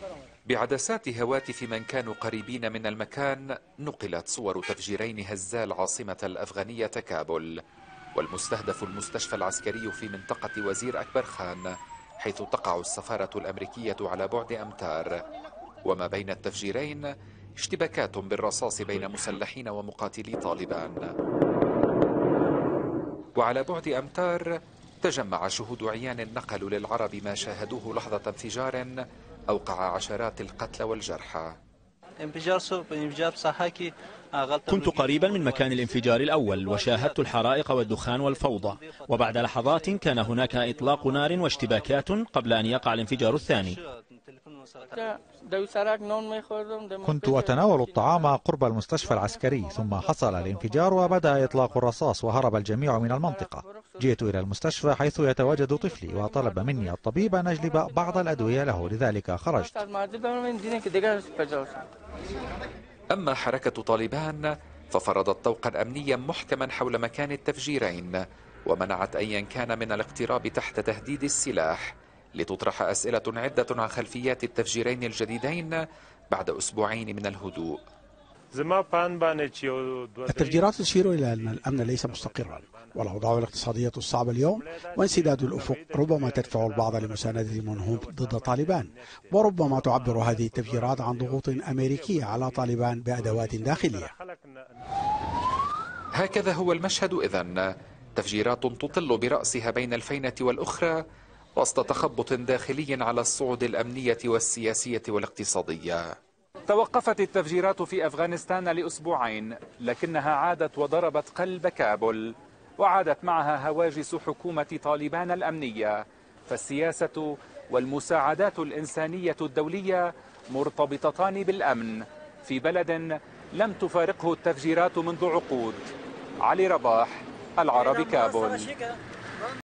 بعدسات هواتف من كانوا قريبين من المكان نقلت صور تفجيرين هزا العاصمة الأفغانية كابول، والمستهدف المستشفى العسكري في منطقة وزير أكبر خان، حيث تقع السفارة الأمريكية على بعد أمتار. وما بين التفجيرين اشتباكات بالرصاص بين مسلحين ومقاتلي طالبان. وعلى بعد أمتار تجمع شهود عيان نقلوا للعرب ما شاهدوه لحظة انفجار أوقع عشرات القتلى والجرحى. كنت قريبا من مكان الانفجار الأول وشاهدت الحرائق والدخان والفوضى، وبعد لحظات كان هناك إطلاق نار واشتباكات قبل أن يقع الانفجار الثاني. كنت أتناول الطعام قرب المستشفى العسكري، ثم حصل الانفجار وبدأ إطلاق الرصاص وهرب الجميع من المنطقة. جئت إلى المستشفى حيث يتواجد طفلي وطلب مني الطبيب أن أجلب بعض الأدوية له، لذلك خرجت. أما حركة طالبان ففرضت طوقا أمنيا محكما حول مكان التفجيرين، ومنعت أيا كان من الاقتراب تحت تهديد السلاح، لتطرح أسئلة عدة عن خلفيات التفجيرين الجديدين بعد أسبوعين من الهدوء. التفجيرات تشير إلى أن الأمن ليس مستقرا، والأوضاع الاقتصادية الصعبة اليوم وانسداد الأفق ربما تدفع البعض لمساندة المنهوب ضد طالبان، وربما تعبر هذه التفجيرات عن ضغوط أمريكية على طالبان بأدوات داخلية. هكذا هو المشهد إذن، تفجيرات تطل برأسها بين الفينة والأخرى وسط تخبط داخلي على الصعد الأمنية والسياسية والاقتصادية. توقفت التفجيرات في أفغانستان لأسبوعين، لكنها عادت وضربت قلب كابول، وعادت معها هواجس حكومة طالبان الأمنية، فالسياسة والمساعدات الإنسانية الدولية مرتبطتان بالأمن في بلد لم تفارقه التفجيرات منذ عقود. علي رباح، العربي، كابول.